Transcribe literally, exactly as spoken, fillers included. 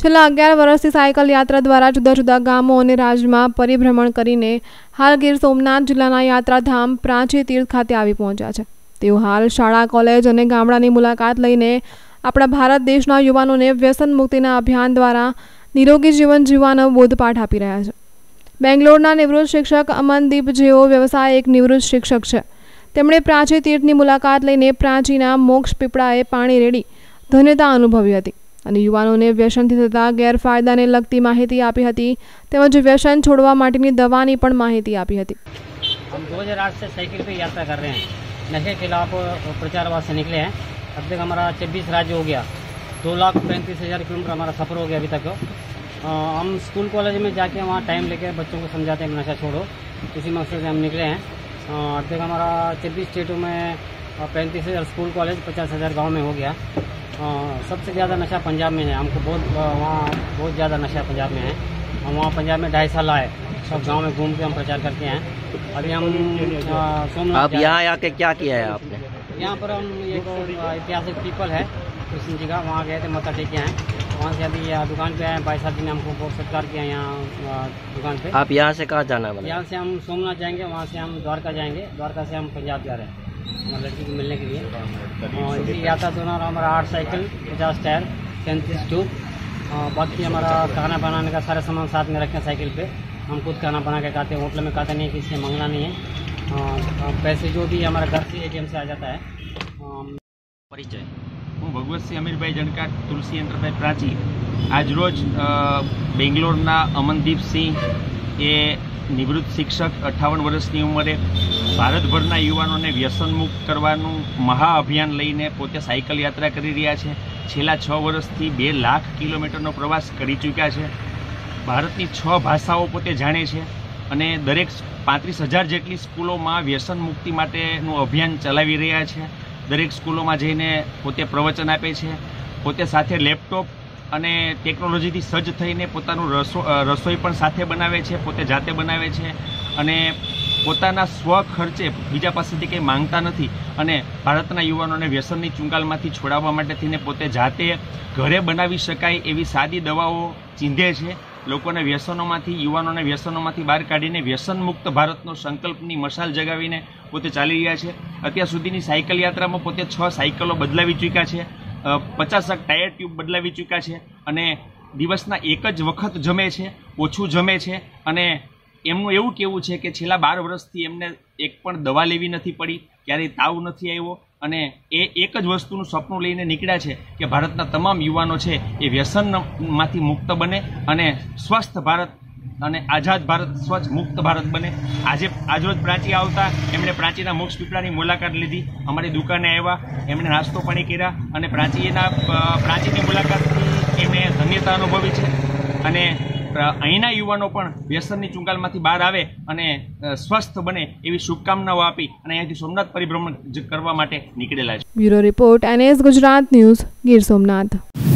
છેલ્લા અગિયાર વર્ષથી સાયકલ યાત્રા દ્વારા જુદા જુદા ગામો અને રાજ્યમાં પરિભ્રમણ કરીને હાલ ગીર સોમનાથ જિલ્લાના યાત્રાધામ પ્રાચી તીર્થ ખાતે આવી પહોંચ્યા છે। તેઓ હાલ શાળા, કોલેજ અને ગામડાની મુલાકાત લઈને આપણા ભારત દેશના યુવાનોને વ્યસન મુક્તિના અભિયાન દ્વારા નિરોગી જીવન જીવવાનો બોધપાઠ આપી રહ્યા છે। બેંગ્લોરના નિવૃત્ત શિક્ષક અમનદીપ જેઓ વ્યવસાય એક નિવૃત્ત શિક્ષક છે। તેમણે પ્રાચી તીર્થની મુલાકાત લઈને પ્રાચીના મોક્ષ પીપળાએ પાણી રેડી ધન્યતા અનુભવી હતી અને યુવાનોને વ્યસનથી થતા ગેરફાયદાને લગતી માહિતી આપી હતી તેમજ વ્યસન છોડવા માટેની દવાની પણ માહિતી આપી હતી। हम दो हज़ार आठ से साइकिल पे यात्रा कर रहे हैं। नशे के खिलाफ प्रचारवाद से निकले हैं। अब तक हमारा छब्बीस राज्य हो गया, दो लाख पैंतीस हज़ार किलोमीटर हमारा सफ़र हो गया अभी तक। आ, हम स्कूल कॉलेज में जाके वहाँ टाइम लेके बच्चों को समझाते हैं कि नशा छोड़ो, इसी मकसद से हम निकले हैं। अब तक हमारा छब्बीस स्टेटों में पैंतीस हज़ार स्कूल कॉलेज, पचास हज़ार गाँव में हो गया। आ, सबसे ज़्यादा नशा पंजाब में है। हमको बहुत वहाँ बहुत ज़्यादा नशा पंजाब में है। हम वहाँ पंजाब में ढाई साल आए, सब गांव में घूम के हम प्रचार करके हैं। अभी हम सोमनाथ, आप यहाँ आके क्या किया है आपने? यहाँ पर हम एक ऐतिहासिक पीपल है कृष्ण जी का, वहाँ गए थे, मत्था टेके हैं। वहाँ से अभी दुकान पे आए, भाई साहब जी ने हमको बहुत सत्कार किया यहाँ दुकान पे। आप यहाँ से कहाँ जाना है? यहाँ से हम सोमनाथ जाएंगे, वहाँ से हम द्वारका जाएंगे, द्वारका से हम पंजाब जा रहे हैं हमारे लड़की को मिलने के लिए। इसी यात्रा दौरान हमारा आठ साइकिल, पचास टायर, तैंतीस ट्यूब, बाकी हमारा खाना बनाने का सारा सामान साथ में रखें साइकिल पे। हम खुद खाना बना के खाते हैं, होटल में खाते नहीं, किसी से मंगना नहीं है। आ, पैसे जो भी हमारा घर से एटीएम से आ जाता है। परिचय हूँ भगवत सिंह अमीरभाई जणकार, तुलसी एंटरप्राइज प्राची। आज रोज बेंगलोरना अमनदीप सिंह ए निवृत्त शिक्षक अठावन वर्षनी उमरे भारतभરના યુવાનોને વ્યસન મુક્ત કરવાનું મહા અભિયાન લઈને પોતે સાયકલ યાત્રા કરી રહ્યા છે। છેલ્લા છ વર્ષથી બે લાખ કિલોમીટરનો પ્રવાસ કરી ચૂક્યા છે। ભારતની છ ભાષાઓ પોતે જાણે છે અને દરેક પાંત્રીસ હજાર જેટલી સ્કૂલોમાં વ્યસન મુક્તિ માટેનું અભિયાન ચલાવી રહ્યા છે। દરેક સ્કૂલોમાં જઈને પોતે પ્રવચન આપે છે, પોતે સાથે લેપટોપ અને ટેકનોલોજીથી સજ્જ થઈને પોતાનું રસો રસોઈ પણ સાથે બનાવે છે, પોતે જાતે બનાવે છે અને પોતાના સ્વ ખર્ચે બીજા પાસેથી કંઈ માંગતા નથી અને ભારતના યુવાનોને વ્યસનની ચુંગાલમાંથી છોડાવવા માટે થઈને પોતે જાતે ઘરે બનાવી શકાય એવી સાદી દવાઓ ચીંધે છે। લોકોને વ્યસનોમાંથી, યુવાનોને વ્યસનોમાંથી બહાર કાઢીને વ્યસન મુક્ત ભારતનો સંકલ્પની મશાલ જગાવીને પોતે ચાલી રહ્યા છે। અત્યાર સુધીની સાયકલ યાત્રામાં પોતે છ સાયકલો બદલાવી ચૂક્યા છે, પચાસ ટાયર ટ્યુબ બદલાવી ચૂક્યા છે અને દિવસના એક જ વખત જમે છે, ઓછું જમે છે અને એમનું એવું કહેવું છે કે છેલ્લા બાર વર્ષથી એમને એક પણ દવા લેવી નથી પડી, ક્યારેય તાવ નથી આવ્યો અને એ એક જ વસ્તુનું સપનું લઈને નીકળ્યા છે કે ભારતના તમામ યુવાનો છે એ વ્યસનમાંથી મુક્ત બને અને સ્વસ્થ ભારત અને આઝાદ ભારત, સ્વચ્છ મુક્ત ભારત બને। આજે આજરોજ પ્રાચી આવતા એમણે પ્રાચીના મોક્ષ પીપળાની મુલાકાત લીધી, અમારી દુકાને આવ્યા, એમણે નાસ્તો પાણી કર્યા અને પ્રાચીના પ્રાચીની મુલાકાતથી એમણે ધન્યતા અનુભવી છે અને અહીંના યુવાનો પણ વ્યસનની ચુંગાલમાંથી બહાર આવે અને સ્વસ્થ બને એવી શુભકામનાઓ આપી અને અહીંયાથી સોમનાથ પરિભ્રમણ કરવા માટે નીકળેલા છે। Bureau report, NS Gujarat news, Gir Somnath.